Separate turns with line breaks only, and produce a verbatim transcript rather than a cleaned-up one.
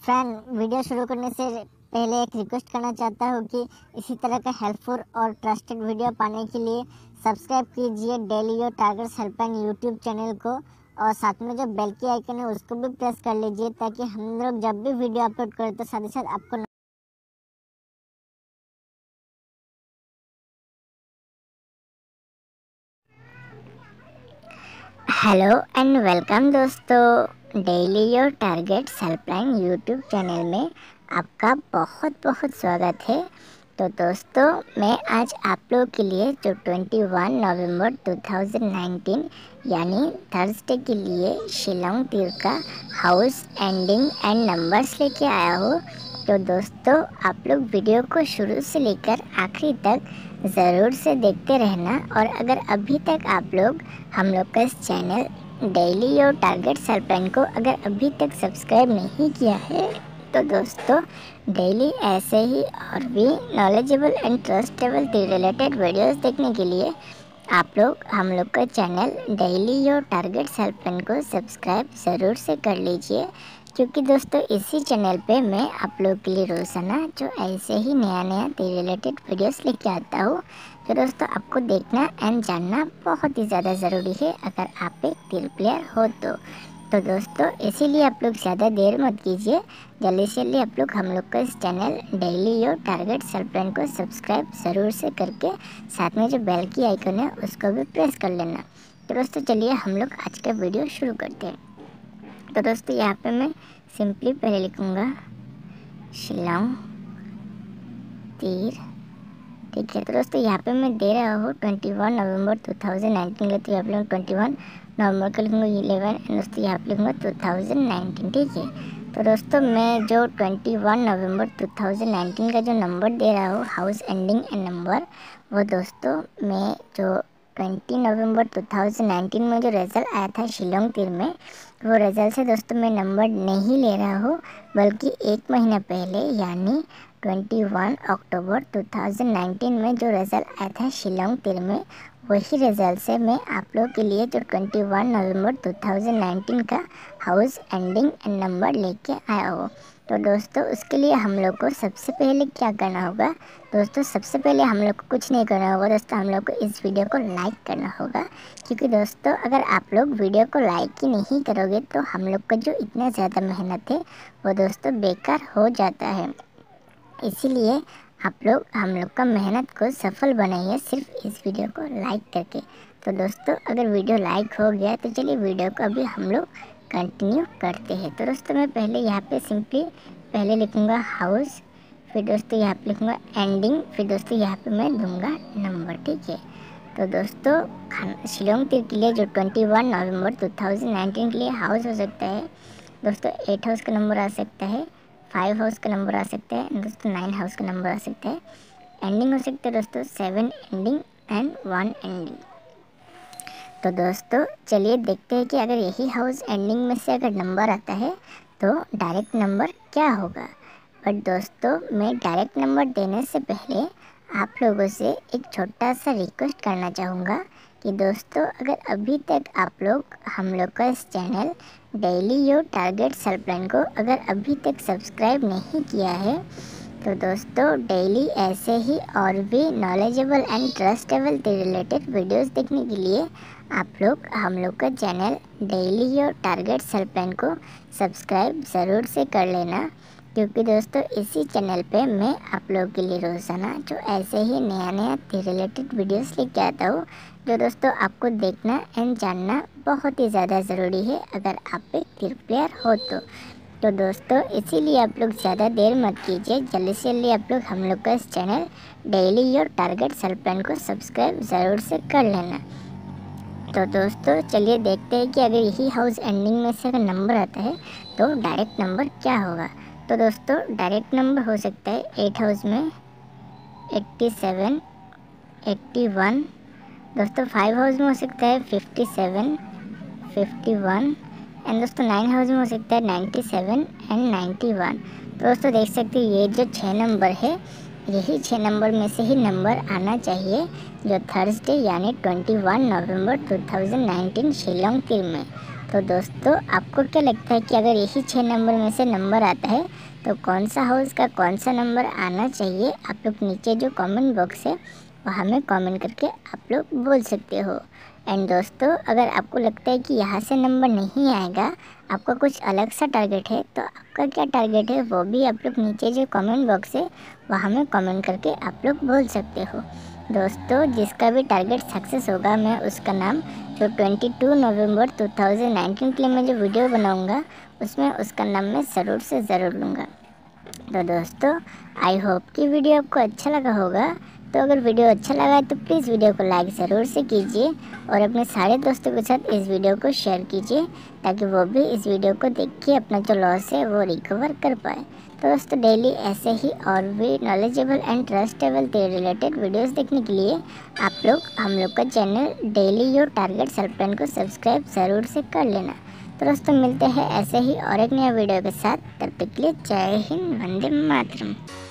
Friend, video शुरू करने से पहले एक रिक्वेस्ट करना चाहता हूँ कि इसी तरह का हेल्पफुल और ट्रस्टेड वीडियो पाने के लिए सब्सक्राइब कीजिए daily your targets helpline YouTube channel को, और साथ में जो बेल की आइकन है उसको भी प्रेस कर लीजिए ताकि हम लोग जब भी वीडियो अपलोड करें तो साथ ही साथ आपको हेलो एंड वेलकम दोस्तों, daily your targets helpline YouTube channel में आपका बहुत बहुत स्वागत है। तो दोस्तों, मैं आज आप लोगों के लिए जो इक्कीस नवंबर दो हज़ार उन्नीस यानी थर्सडे के लिए शिलोंग तीर का हाउस एंडिंग एंड नंबर्स लेके आया हूँ। तो दोस्तों, आप लोग वीडियो को शुरू से लेकर आखिरी तक ज़रूर से देखते रहना, और अगर अभी तक आप लोग हम लोग का इस channel daily your targets helpline को अगर अभी तक सब्सक्राइब नहीं किया है तो दोस्तों, डेली ऐसे ही और भी knowledgeable and trustable related videos देखने के लिए आप लोग हम लोग का channel daily your targets helpline को सब्सक्राइब ज़रूर से कर लीजिए, क्योंकि दोस्तों इसी चैनल पे मैं आप लोग के लिए रोज़ाना जो ऐसे ही नया नया रिलेटेड वीडियोस लेके आता हूँ। तो दोस्तों, आपको देखना एंड जानना बहुत ही ज़्यादा ज़रूरी है अगर आप एक तीर प्लेयर हो तो। तो दोस्तों, इसीलिए आप लोग ज़्यादा देर मत कीजिए, जल्दी से जल्दी आप लोग हम लोग का इस channel daily your targets helpline को सब्सक्राइब ज़रूर से करके साथ में जो बेल की आइकन है उसको भी प्रेस कर लेना। तो दोस्तों, चलिए हम लोग आज का वीडियो शुरू करते हैं। तो दोस्तों, यहाँ पे मैं सिंपली पहले लिखूँगा शिलोंग तीर, ठीक है। तो दोस्तों, यहाँ पे मैं दे रहा हूँ इक्कीस नवंबर दो हज़ार उन्नीस के लिए, तो यहाँ पे इक्कीस नवंबर को लिखूँगा ग्यारह एंड दोस्तों यहाँ पे लिखूँगा दो हज़ार उन्नीस, ठीक है। तो दोस्तों, मैं जो इक्कीस नवंबर दो हज़ार उन्नीस का जो नंबर दे रहा हूँ हाउस एंडिंग एंड नंबर, वो दोस्तों मैं जो बीस नवंबर दो हज़ार उन्नीस में जो रिज़ल्ट आया था शिलोंग तीर में, वो रिज़ल्ट से दोस्तों मैं नंबर नहीं ले रहा हूँ, बल्कि एक महीना पहले यानी इक्कीस अक्टूबर दो हज़ार उन्नीस में जो रिज़ल्ट आया था शिलोंग तीर में, वही रिज़ल्ट से मैं आप लोग के लिए जो इक्कीस नवंबर दो हज़ार उन्नीस का हाउस एंडिंग एंड नंबर लेके आया हूँ। तो दोस्तों, उसके लिए हम लोग को सबसे पहले क्या करना होगा दोस्तों, सबसे पहले हम लोग को कुछ नहीं करना होगा दोस्तों, हम लोग को इस वीडियो को लाइक करना होगा, क्योंकि दोस्तों अगर आप लोग वीडियो को लाइक ही नहीं करोगे तो हम लोग का जो इतना ज़्यादा मेहनत है वो दोस्तों बेकार हो जाता है। इसीलिए आप लोग हम लोग का मेहनत को सफल बनाइए सिर्फ इस वीडियो को लाइक करके। तो दोस्तों, अगर वीडियो लाइक हो गया तो चलिए वीडियो को अभी हम लोग कंटिन्यू करते हैं। तो दोस्तों, मैं पहले यहाँ पे सिंपली पहले लिखूँगा हाउस, फिर दोस्तों यहाँ पे लिखूँगा एंडिंग, फिर दोस्तों यहाँ पे मैं दूँगा नंबर, ठीक है। तो दोस्तों, शिलोंग तीर के लिए जो इक्कीस नवंबर दो हज़ार उन्नीस के लिए हाउस हो सकता है दोस्तों, एट हाउस का नंबर आ सकता है, फाइव हाउस का नंबर आ सकता है दोस्तों, नाइन हाउस का नंबर आ सकता है, एंडिंग हो सकता है दोस्तों seven ending and one ending. तो दोस्तों, चलिए देखते हैं कि अगर यही हाउस एंडिंग में से अगर नंबर आता है तो डायरेक्ट नंबर क्या होगा। बट दोस्तों, मैं डायरेक्ट नंबर देने से पहले आप लोगों से एक छोटा सा रिक्वेस्ट करना चाहूँगा कि दोस्तों, अगर अभी तक आप लोग हम लोग का इस channel daily your targets helpline को अगर अभी तक सब्सक्राइब नहीं किया है तो दोस्तों, डेली ऐसे ही और भी knowledgeable and trustable related videos देखने के लिए आप लोग हम लोग का channel daily your targets helpline को सब्सक्राइब ज़रूर से कर लेना, क्योंकि दोस्तों इसी चैनल पे मैं आप लोगों के लिए रोज़ाना जो ऐसे ही नया नया रिलेटेड वीडियोस लेके आता हूँ, जो दोस्तों आपको देखना एंड जानना बहुत ही ज़्यादा ज़रूरी है अगर आप एक तीर प्लेयर हो तो। तो दोस्तों, इसीलिए आप लोग ज़्यादा देर मत कीजिए, जल्दी से जल्दी आप लोग हम लोग का इस channel daily your targets helpline को सब्सक्राइब ज़रूर से कर लेना। तो दोस्तों, चलिए देखते हैं कि अगर यही हाउस एंडिंग में से अगर नंबर आता है तो डायरेक्ट नंबर क्या होगा। तो दोस्तों, डायरेक्ट नंबर हो सकता है एट हाउस में एट्टी सेवन, एट्टी वन, दोस्तों फाइव हाउस में हो सकता है fifty seven, fifty one, and दोस्तों नाइन हाउस में हो सकता है ninety seven and ninety one. तो दोस्तों देख सकते हैं ये जो छः नंबर है, यही छः नंबर में से ही नंबर आना चाहिए जो थर्सडे यानी इक्कीस नवंबर दो हज़ार उन्नीस शिलोंग तीर में तो दोस्तों आपको क्या लगता है कि अगर यही छः नंबर में से नंबर आता है तो कौन सा हाउस का कौन सा नंबर आना चाहिए? आप लोग नीचे जो कमेंट बॉक्स है वहाँ में कमेंट करके आप लोग बोल सकते हो। एंड दोस्तों अगर आपको लगता है कि यहाँ से नंबर नहीं आएगा, आपका कुछ अलग सा टारगेट है, तो आपका क्या टारगेट है वो भी आप लोग नीचे जो कमेंट बॉक्स है वहाँ में कमेंट करके आप लोग बोल सकते हो। दोस्तों जिसका भी टारगेट सक्सेस होगा मैं उसका नाम जो बाईस नवंबर दो हज़ार उन्नीस के लिए मैं जो वीडियो बनाऊंगा उसमें उसका नाम मैं ज़रूर से ज़रूर लूँगा। तो दोस्तों आई होप कि वीडियो आपको अच्छा लगा होगा। तो अगर वीडियो अच्छा लगा है तो प्लीज़ वीडियो को लाइक ज़रूर से कीजिए और अपने सारे दोस्तों के साथ इस वीडियो को शेयर कीजिए ताकि वो भी इस वीडियो को देख के अपना जो लॉस है वो रिकवर कर पाए। तो दोस्तों डेली ऐसे ही और भी नॉलेजेबल एंड ट्रस्टेबल से रिलेटेड वीडियोस देखने के लिए आप लोग हम लोग का channel daily your target self plan को सब्सक्राइब ज़रूर से कर लेना। तो दोस्तों मिलते हैं ऐसे ही और एक नया वीडियो के साथ। तब तक के लिए जय हिंद, वंदे मातरम।